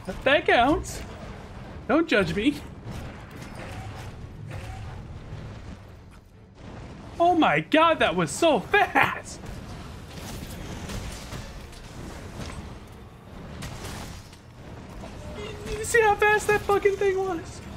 That counts. Don't judge me. Oh my god, that was so fast! You see how fast that fucking thing was?